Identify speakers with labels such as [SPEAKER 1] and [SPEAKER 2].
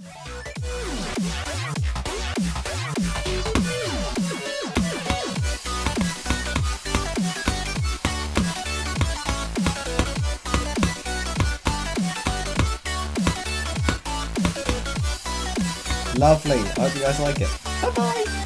[SPEAKER 1] Lovely. I hope you guys like it. Bye bye.